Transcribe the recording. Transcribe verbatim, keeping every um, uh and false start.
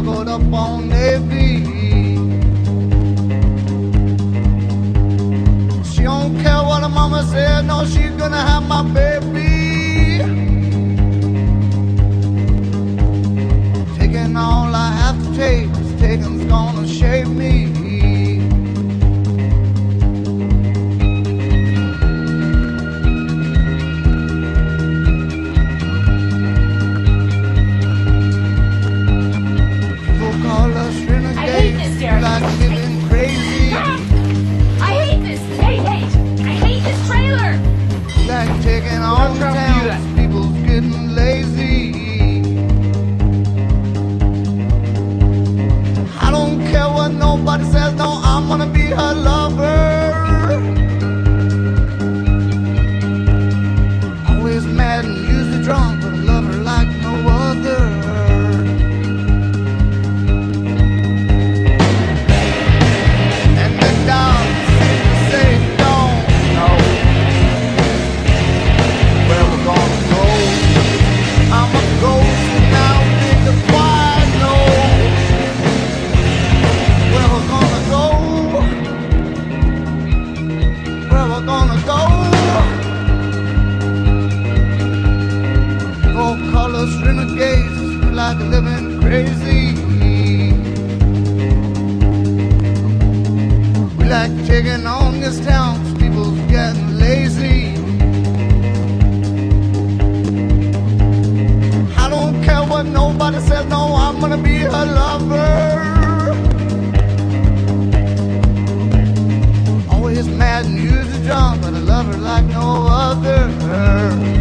buckled up on Navy. She don't care what her mama said, no, she's gonna have my baby. Taking all I have to take, this taking's gonna shape me. Like living crazy. I hate this. Hate, hate. I hate this trailer. Like taking on towns, people's getting lazy. I don't care what nobody says, no, I'm gonna be her lover. Always mad and usually drunk, but I love her like no other. Renegades, like living crazy. We like taking on this town, people's getting lazy. I don't care what nobody says, no, I'm gonna be her lover. Always mad and usually drunk, but I love her like no other.